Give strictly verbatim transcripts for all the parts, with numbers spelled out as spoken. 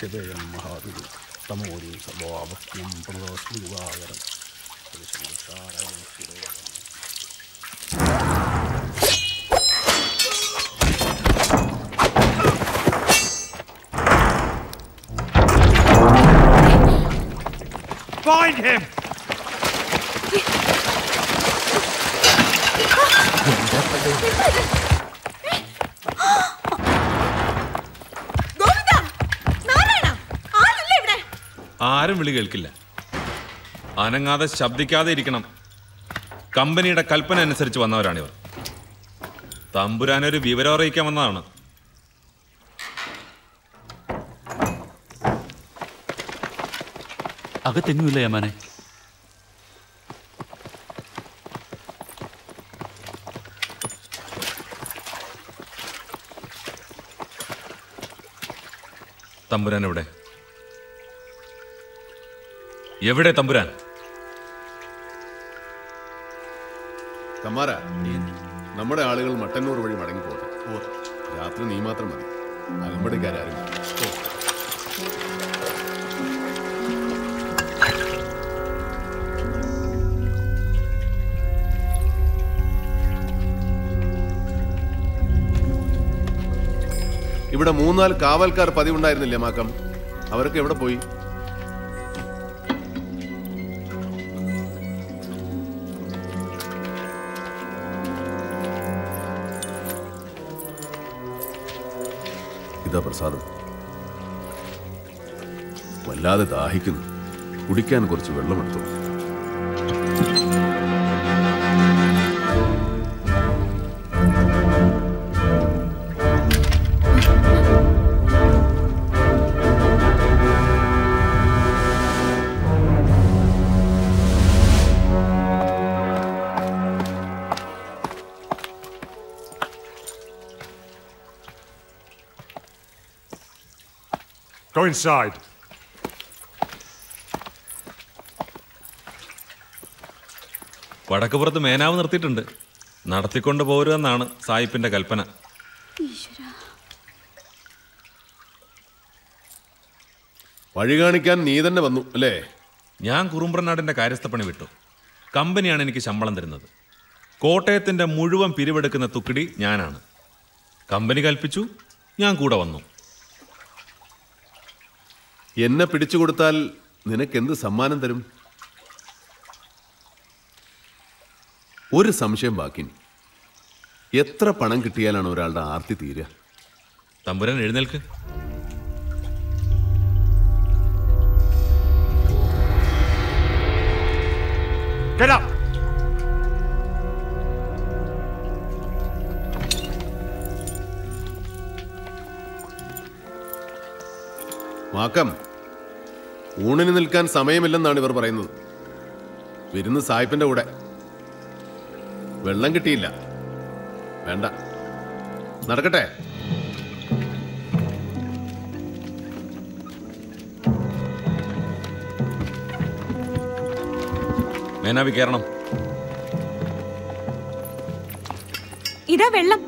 ദൃശ്യതേയം മഹാവിധി തമോരി സ്വഭാവജ്ഞം പ്രണതോസ്മി വിവാഹരം Find him! ആരും വിളി കേൾക്കില്ല. അനങ്ങാതെ ശബ്ദിക്കാതെ ഇരിക്കണം. കമ്പനിയുടെ കൽപ്പന അനുസരിച്ച് വന്നവരാണിവർ. തമ്പുരാനൊരു വിവരം അറിയിക്കാൻ വന്നതാണ്. അകത്തെങ്ങുമില്ല യമാനെ. തമ്പുരാൻ എവിടെ? എവിടെ തമ്പുരാൻ? കമ്മാര, നമ്മുടെ ആളുകൾ മട്ടന്നൂർ വഴി മടങ്ങിപ്പോട്ടെ. രാത്രി നീ മാത്രം മതി. അലമ്പടിക്കാരും ഇവിടെ മൂന്നാല് കാവൽക്കാർ പതിവുണ്ടായിരുന്നില്ലേ മാക്കം? അവരൊക്കെ എവിടെ പോയി? ഇതാ പ്രസാദം. വല്ലാതെ ദാഹിക്കുന്നു. കുടിക്കാൻ കുറച്ച് വെള്ളമെടുത്തു. Go inside. വടക്കുപുറത്ത് മേനാവ് നിർത്തിയിട്ടുണ്ട്. നടത്തിക്കൊണ്ട് പോരുമെന്നാണ് സായിപ്പിന്റെ കൽപ്പന. വഴി കാണിക്കാൻ നീ തന്നെ വന്നു അല്ലേ? ഞാൻ കുറുമ്പ്രനാടിന്റെ കാര്യസ്ഥപ്പണി വിട്ടു. കമ്പനിയാണ് എനിക്ക് ശമ്പളം തരുന്നത്. കോട്ടയത്തിന്റെ മുഴുവൻ പിരിവെടുക്കുന്ന തുക്കിടി ഞാനാണ്. കമ്പനി കൽപ്പിച്ചു, ഞാൻ കൂടെ വന്നു. എന്നെ പിടിച്ചു കൊടുത്താൽ നിനക്കെന്ത് സമ്മാനം തരും? ഒരു സംശയം ബാക്കി. എത്ര പണം കിട്ടിയാലാണ് ഒരാളുടെ ആർത്തി തീരുക? തമ്പുരാൻ എഴുന്നേൽക്ക്. Get up! മാക്കം, ഊണിന് നിൽക്കാൻ സമയമില്ലെന്നാണ് ഇവർ പറയുന്നത്. വിരുന്ന് സായിപ്പിന്റെ കൂടെ. വെള്ളം കിട്ടിയില്ല. വേണ്ട, നടക്കട്ടെ. മേനാവി കയറണം. ഇതാ വെള്ളം.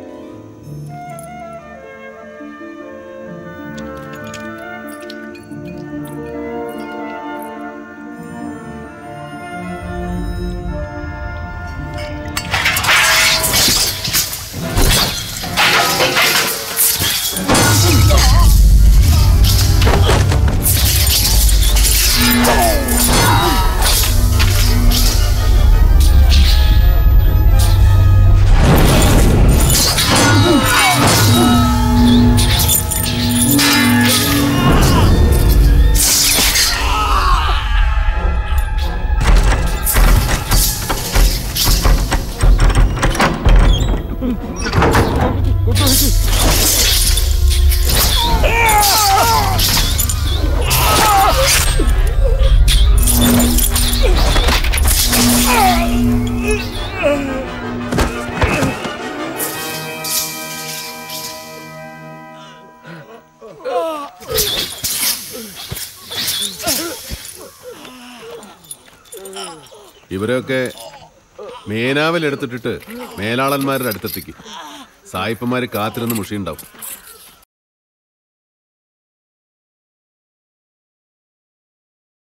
ഇവരൊക്കെ മേനാവിൽ എടുത്തിട്ടിട്ട് മേലാളന്മാരുടെ അടുത്തെത്തിക്ക്. സായിപ്പന്മാര് കാത്തിരുന്ന് മുഷിയുണ്ടാവും.